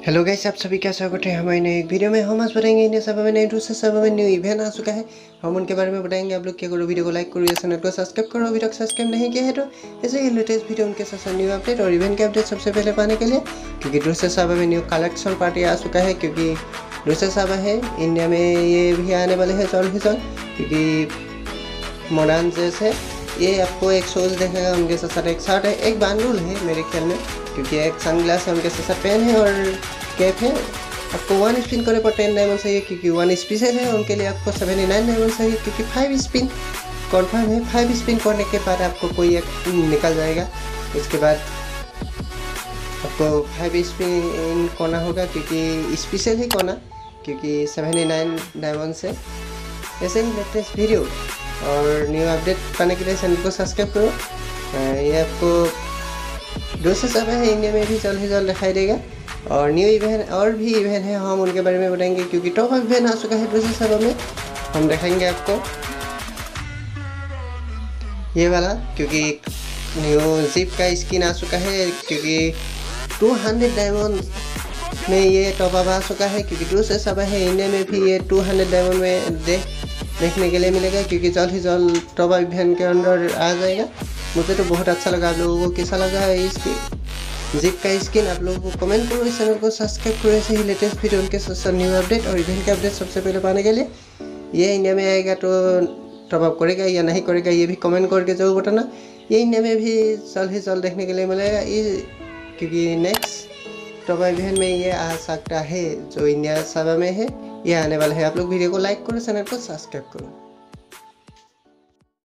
Hello guys, आप सभी का स्वागत है हमारे नए एक वीडियो में। हम आज बताएंगे इंडिया सब में नए दूसरे सब में न्यू इवेंट आ चुका है। हम उनके बारे में बताएंगे। आप लोग क्या करो, वीडियो को लाइक करो या चैनल को सब्सक्राइब करो अभी तक सब्सक्राइब नहीं किया है तो ऐसे ही लेटेस्ट वीडियो उनके साथ न्यू अपडेट और इवेंट के अपडेट सबसे पहले पाने के लिए, क्योंकि दूसरे सब में न्यू कलेक्शन पार्टी आ चुका है। क्योंकि दूसरे सब है इंडिया में ये भी आने वाले हैं जल्द ही जल्द। क्योंकि मॉडर्न जैसे ये आपको एक शूज देखेगा, उनके साथ एक शर्ट है, एक बांडुल है मेरे ख्याल में, क्योंकि एक सनग्लास है, उनके साथ पेन है और कैप है। आपको 1 स्पिन करे पर 10 डायमंड चाहिए, क्योंकि 1 स्पेशल है उनके लिए आपको 79 डायमंड चाहिए, क्योंकि 5 स्पिन कन्फर्म है। 5 स्पिन करने के बाद आपको कोई एक निकल जाएगा। उसके बाद आपको 5 स्पिन करना होगा, क्योंकि स्पेशल ही करना, क्योंकि 79 डायमंड से। ऐसे ही लेटेस्ट वीडियो और न्यू अपडेट पाने के लिए चैनल को सब्सक्राइब करो। ये आपको दूसरे सब है इंडिया में भी जल्द ही जल्द दिखाई देगा। और न्यू इवेंट और भी इवेंट है, हम उनके बारे में बताएंगे। क्योंकि टॉप इवेंट आ चुका है दूसरे सब में, हम दिखाएंगे आपको ये वाला। क्योंकि न्यू जिप का स्किन आ चुका है, क्योंकि 200 डायमंड में ये टॉप अप आ चुका है। क्योंकि दूसरे सब है इंडिया में भी ये 200 डायमंड में देखने के लिए मिलेगा, क्योंकि जल्द ही जल्द टॉप इवेंट के अंदर आ जाएगा। मुझे तो बहुत अच्छा लगा। आप लोगों को कैसा लगा है इसकी जिप का स्किन, आप लोगों को कमेंट करो, इस चैनल को सब्सक्राइब करो। ऐसे ही लेटेस्ट वीडियो उनके साथ न्यू अपडेट और इवेंट के अपडेट सबसे पहले पाने के लिए। ये इंडिया में आएगा तो टॉप अप करेगा या नहीं करेगा, ये भी कमेंट करके जरूर बताना। ये इंडिया में भी जल्द ही जल्द देखने के लिए मिलेगा ये, क्योंकि नेक्स्ट टॉप इवेंट में ये आ सकता है जो इंडिया सब में है, ये आने वाला है। आप लोग वीडियो को लाइक करो, चैनल को सब्सक्राइब करो।